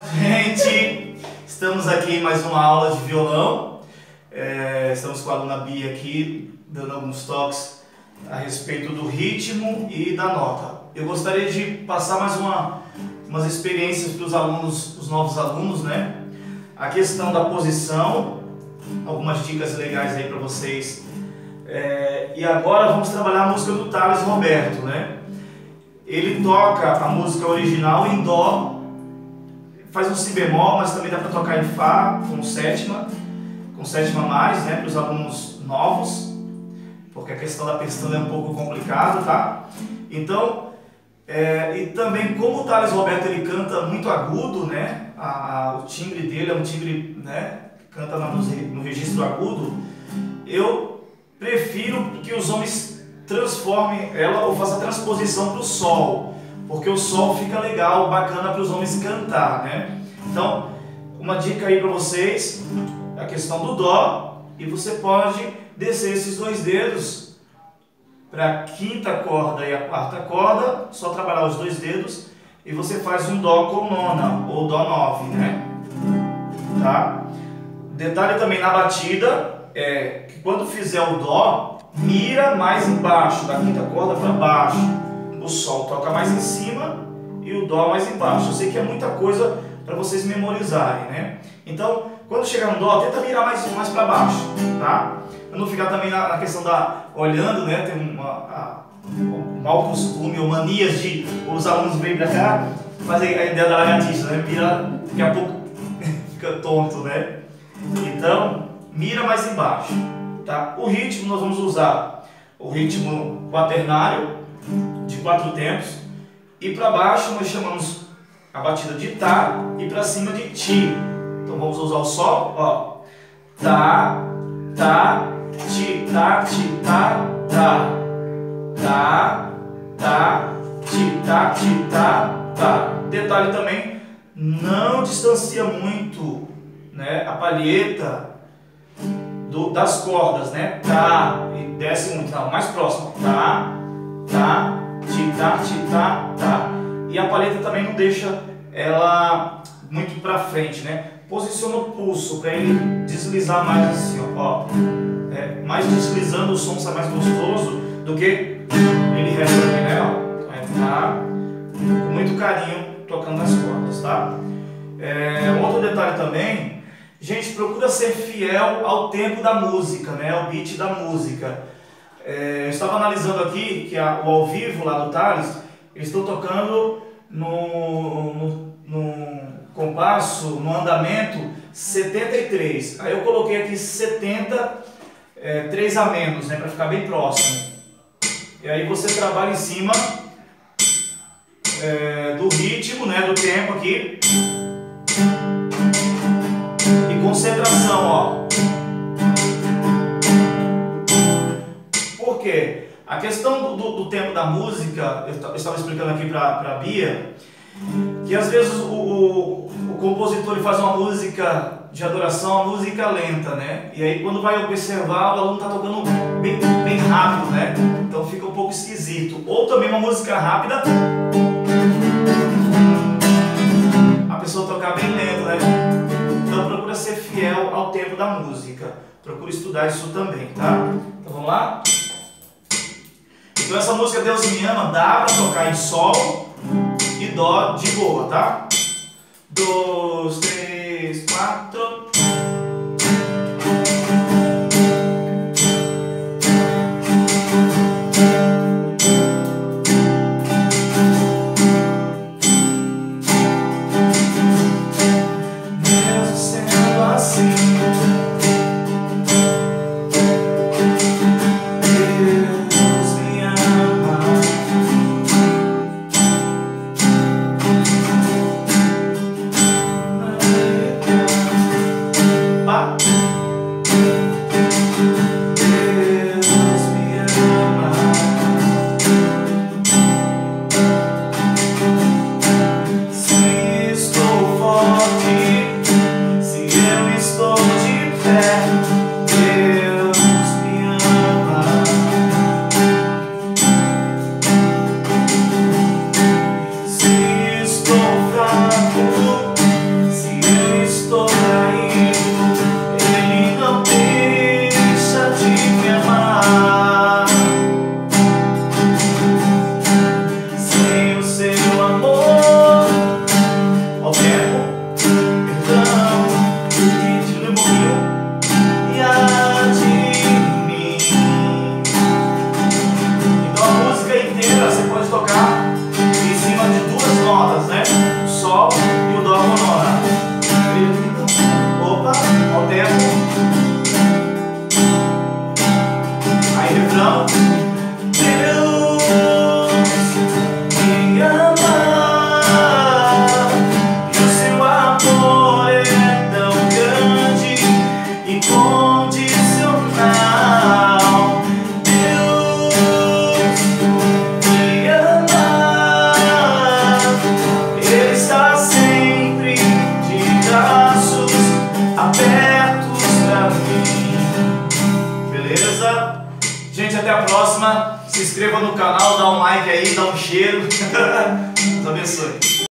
Gente, estamos aqui em mais uma aula de violão. Estamos com a aluna Bia aqui, dando alguns toques a respeito do ritmo e da nota. Eu gostaria de passar mais umas experiências para os alunos, os novos alunos, né? A questão da posição, algumas dicas legais aí para vocês. E agora vamos trabalhar a música do Thales Roberto, né? Ele toca a música original em dó, faz um si bemol, mas também dá para tocar em fá com sétima mais, né, para os alunos novos, porque a questão da pestana é um pouco complicado, tá? Então, e também como o Thales Roberto ele canta muito agudo, né? O timbre dele é um timbre, né, canta no registro agudo. Eu prefiro que os homens transformem ela ou façam a transposição para o sol, porque o sol fica legal, bacana para os homens cantar, né? Então, uma dica aí para vocês, a questão do dó, e você pode descer esses dois dedos para a quinta corda e a quarta corda, só trabalhar os dois dedos, e você faz um dó com nona, ou dó 9, né? Tá? Detalhe também na batida, que quando fizer o dó, mira mais embaixo, da quinta corda para baixo. O sol toca mais em cima e o dó mais embaixo. Eu sei que é muita coisa para vocês memorizarem, né? Então, quando chegar no dó, tenta virar mais para baixo, tá? Para não ficar também na questão da olhando, né? Tem um mau costume ou manias de os alunos virem para cá, fazer a ideia da lagartixa, né? Vira, daqui a pouco fica tonto, né? Então, mira mais embaixo, tá? O ritmo nós vamos usar o ritmo quaternário de 4 tempos, e para baixo nós chamamos a batida de tá e para cima de ti. Então vamos usar o sol, ó, tá, tá, ti, tá, tá, tá, ti, tá, tá. Detalhe também, não distancia muito, né, a palheta das cordas, né, tá, e desce muito, não, mais próximo, tá, tá, tá. E a palheta também não deixa ela muito pra frente, né? Posiciona o pulso para ele deslizar mais assim, ó. Mais deslizando, o som sai mais gostoso do que ele reto aqui, né? Ó. Tá com muito carinho tocando as cordas, tá? Outro detalhe também, gente, procura ser fiel ao tempo da música, né? Ao beat da música. Eu estava analisando aqui que o ao vivo lá do Thales, eles estão tocando no compasso, no andamento 73. Aí eu coloquei aqui 70, 3 a menos, né, para ficar bem próximo. E aí você trabalha em cima do ritmo, né, do tempo aqui. E concentração, ó. Por quê? A questão do tempo da música, eu estava explicando aqui para a Bia, que às vezes o compositor ele faz uma música de adoração, uma música lenta, né? E aí quando vai observar, o aluno está tocando bem rápido, né? Então fica um pouco esquisito. Ou também uma música rápida, a pessoa tocar bem lento, né? Então procura ser fiel ao tempo da música. Procura estudar isso também, tá? Então vamos lá? Então essa música Deus Me Ama dá para tocar em sol e dó de boa, tá? 2, 3, 4. Mesmo sendo assim, certos pra mim. Beleza? Gente, até a próxima. Se inscreva no canal, dá um like aí, dá um cheiro. Deus abençoe.